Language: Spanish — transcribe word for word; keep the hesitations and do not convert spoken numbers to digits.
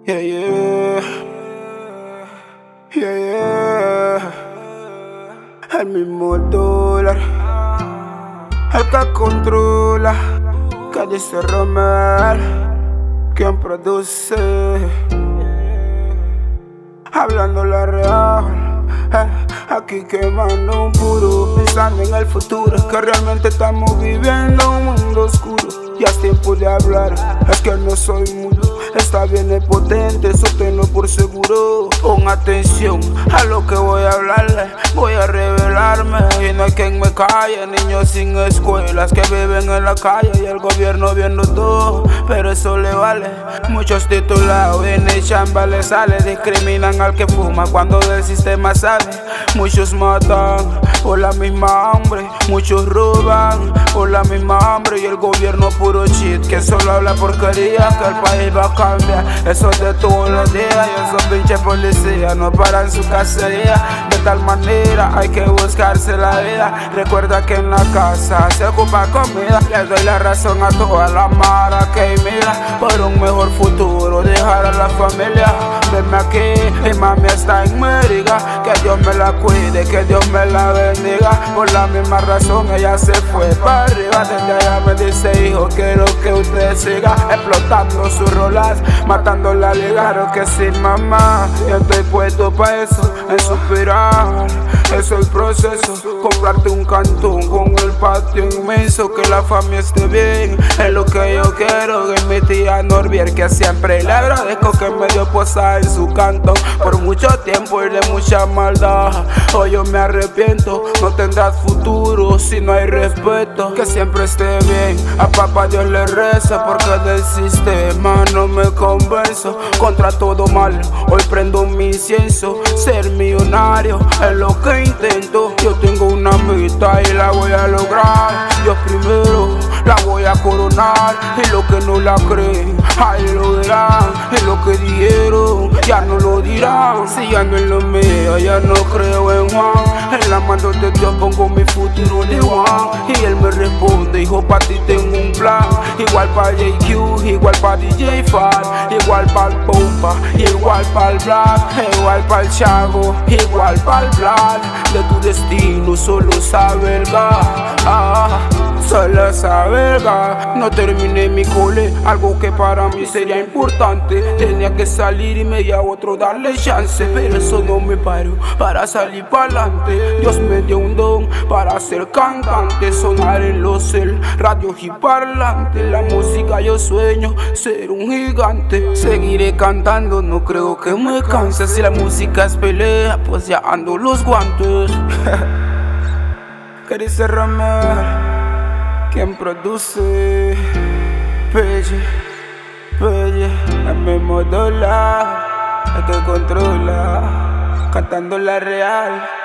Yeah, yeah, yeah, yeah. El mismo dólar, el que controla, que dice Romel, quien produce, hablando la real. Eh, aquí quemando un puro, pensando en el futuro, que realmente estamos viviendo un mundo oscuro. Ya es tiempo de hablar, es que no soy mudo. Está bien, es potente, eso tenlo por seguro. Pon atención a lo que voy a hablarle, voy a revelarme y no hay quien me calle. Niños sin escuelas que viven en la calle y el gobierno viendo todo, pero eso le vale. Muchos titulados en el chamba le sale, discriminan al que fuma cuando del sistema sale. Muchos matan por la misma hambre, muchos roban por la misma hambre y el gobierno puro shit que solo habla porquería, que el país va a cambiar. Eso es de todos los días y esos pinches policías no paran su cacería. De tal manera hay que buscarse la vida. Recuerda que en la casa se ocupa comida. Les doy la razón a toda la mara que mira por un mejor futuro, dejar a la familia. Venme aquí, mi mami está en Mérida, que Dios me la cuide, que Dios me la bendiga. Por la misma razón ella se fue para arriba. Desde allá me dice: hijo, quiero que usted siga explotando sus rolas, matando la liga, que sin mamá. Yo estoy puesto pa' eso, en suspirar. Eso es el proceso, comprarte un cantón con el patio inmenso, que la familia esté bien, es lo que yo quiero. Que mi tía Norbier, que siempre le agradezco que me dio posar en su cantón por mucho tiempo y de mucha maldad. Hoy yo me arrepiento, no tendrás futuro si no hay respeto. Que siempre esté bien, a papá Dios le reza, porque del sistema no me convenzo. Contra todo mal, hoy prendo mi incienso, ser millonario es lo que intento. Yo tengo una meta y la voy a lograr. Yo primero la voy a coronar, y lo que no la creen, ahí lo dirán. Y lo que dijeron, ya no lo dirán. Si ya no es lo mío, ya no creo en Juan. En la mano de Dios pongo mi futuro de Juan. Y él me responde: hijo, pa' ti tengo un plan. Igual pa' J Q, igual pa' D J Fat, igual pa' el Pompa, igual pa' el Black, igual pa' el Chago, igual pa' el Black. De tu destino solo sabe el God, ah, solo sabe el God. No terminé mi cole, algo que para mí sería importante. Tenía que salir y me dio a otro darle chance, pero eso no me paró para salir pa'lante. Dios me dio un don para ser cantante, sonar en los el radio y parlante. La música yo sueño ser un gigante. Seguiré cantando, no creo que me canse. Si la música es pelea, pues ya ando los guantes. Que dice Romel, quien produce, Pelle, Pelle, el mismo dólar, el que controla, cantando la real.